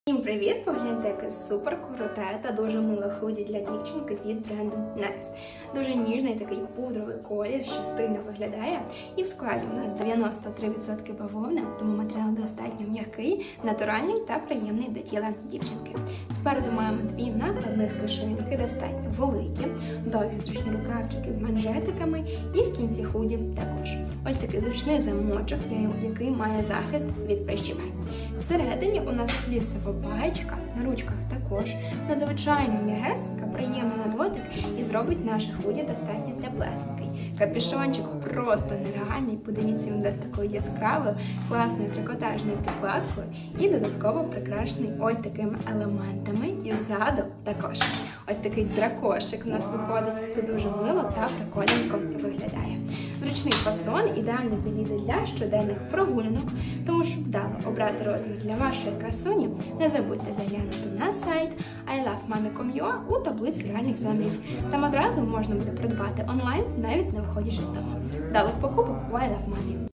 Всім привіт! Погляньте, яке супер круте та дуже миле худі для дівчинки від бренду Next. Дуже ніжний такий пудровий колір, що стильно виглядає. І в складі у нас 93% бавовни, тому матеріал достатньо м'який, натуральний та приємний до тіла дівчинки. Спереду маємо дві накладних кишеньки, достатньо великі, довгі зручні рукавчики з манжетиками і в кінці худі також. Ось такий зручний замочок, який має захист від прищіпань. Всередині у нас флісова баєчка, на ручках також, надзвичайно м'ягесенька, приємна на дотик і зробить наше худі достатньо теплесенький. Капюшончик просто нереальний, подивіться, він десь такою яскравою, класною трикотажною підкладкою і додатково прикрашений ось такими елементами і ззаду також. Ось такий дракошик у нас виходить, це дуже мило та прикольненько виглядає. Зручний фасон ідеально підійде для щоденних прогулянок, тому щоб вдало обрати розмір для вашої красуні, не забудьте заглянути на сайт ilovemami.com.ua у таблицю реальних замірів. Там одразу можна буде придбати онлайн, навіть не виходячи з дому. Вдалих покупок у I Love Mommy!